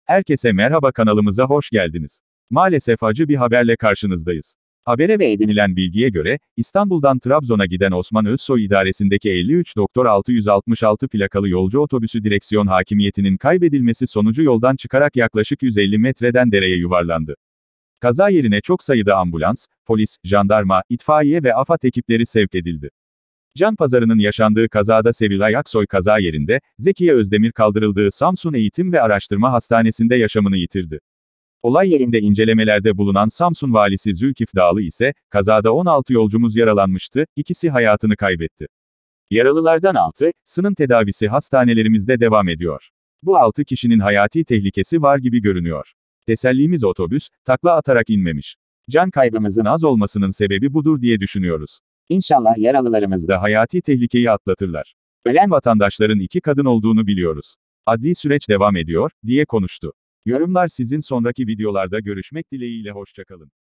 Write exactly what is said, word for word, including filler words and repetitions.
Herkese merhaba, kanalımıza hoş geldiniz. Maalesef acı bir haberle karşınızdayız. Habere ve edinilen bilgiye göre, İstanbul'dan Trabzon'a giden Osman Özsoy idaresindeki elli üç doktor altı yüz altmış altı plakalı yolcu otobüsü direksiyon hakimiyetinin kaybedilmesi sonucu yoldan çıkarak yaklaşık yüz elli metreden dereye yuvarlandı. Kaza yerine çok sayıda ambulans, polis, jandarma, itfaiye ve AFAD ekipleri sevk edildi. Can pazarının yaşandığı kazada Sevilay Aksoy kaza yerinde, Zekiye Özdemir kaldırıldığı Samsun Eğitim ve Araştırma Hastanesi'nde yaşamını yitirdi. Olay yerinde incelemelerde bulunan Samsun Valisi Zülkif Dağlı ise, kazada on altı yolcumuz yaralanmıştı, ikisi hayatını kaybetti. Yaralılardan altısının tedavisi hastanelerimizde devam ediyor. Bu altı kişinin hayati tehlikesi var gibi görünüyor. Tesellimiz otobüs, takla atarak inmemiş. Can kaybımızın az olmasının sebebi budur diye düşünüyoruz. İnşallah yaralılarımız da hayati tehlikeyi atlatırlar. Ölen vatandaşların iki kadın olduğunu biliyoruz. Adli süreç devam ediyor, diye konuştu. Yorumlar sizin. Sonraki videolarda görüşmek dileğiyle, hoşça kalın.